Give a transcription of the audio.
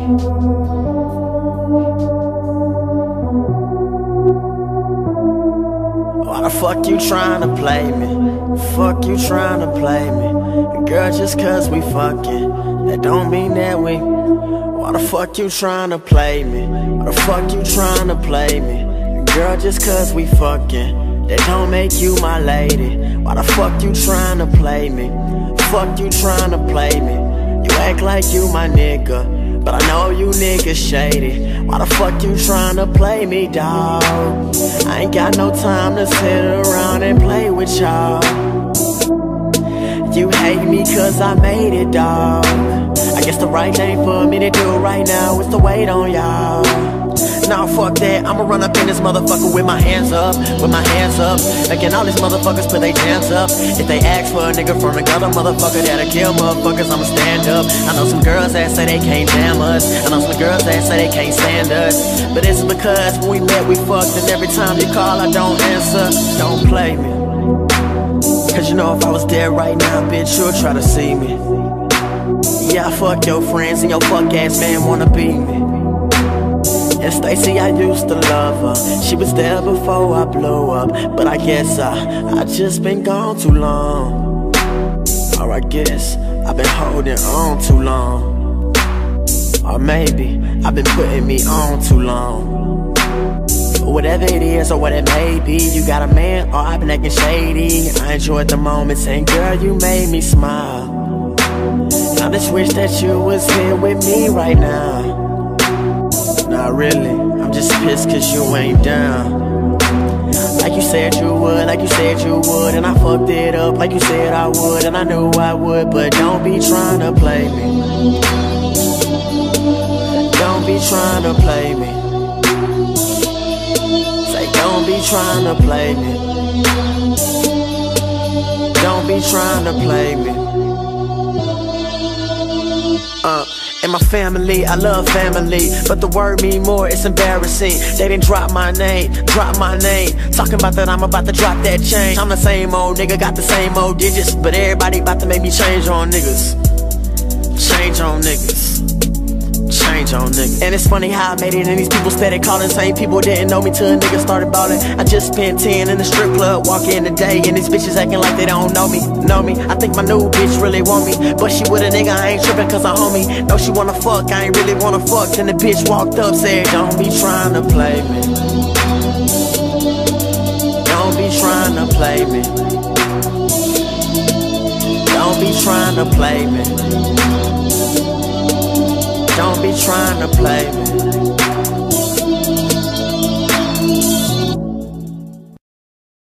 Why the fuck you tryna play me? Fuck you tryna play me? Girl, just cause we fucking, that don't mean that we. Why the fuck you tryna play me? Why the fuck you tryna play me? Girl, just cause we fucking, that don't make you my lady. Why the fuck you tryna play me? Fuck you tryna play me? You act like you my nigga, but I know you niggas shady. Why the fuck you tryna play me, dawg? I ain't got no time to sit around and play with y'all. You hate me cause I made it, dawg. I guess the right thing for me to do right now is to wait on y'all. Nah, fuck that, I'ma run up in this motherfucker with my hands up, making all these motherfuckers put their hands up. If they ask for a nigga from another motherfucker that'll kill motherfuckers, I'ma stand up. I know some girls that say they can't damn us, I know some girls that say they can't stand us, but it's because when we met we fucked, and every time you call I don't answer. Don't play me, cause you know if I was there right now, bitch, you'll try to see me. Yeah, I fuck your friends and your fuck ass man wanna be me. And Stacy, I used to love her, she was there before I blew up, but I guess I just been gone too long. Or I guess I've been holding on too long. Or maybe I've been putting me on too long. Whatever it is or what it may be, you got a man or I've been acting shady. I enjoyed the moments and girl, you made me smile. I just wish that you was here with me right now. Not really, I'm just pissed cause you ain't down. Like you said you would, like you said you would, and I fucked it up like you said I would, and I knew I would, but don't be trying to play me. Don't be trying to play me. Say don't be trying to play me. Don't be trying to play me. And my family, I love family, but the word mean more, it's embarrassing. They didn't drop my name, talking about that I'm about to drop that change. I'm the same old nigga, got the same old digits, but everybody about to make me change on niggas. Change on niggas. Change on niggas. And it's funny how I made it and these people steady calling. Same people didn't know me till a nigga started ballin'. I just spent 10 in the strip club, walk in today, and these bitches acting like they don't know me. I think my new bitch really want me, but she with a nigga, I ain't trippin' cause I'm homie. No, she wanna fuck, I ain't really wanna fuck. Then the bitch walked up, said, don't be trying to play me. Don't be trying to play me. Don't be trying to play me. Don't be trying to play me.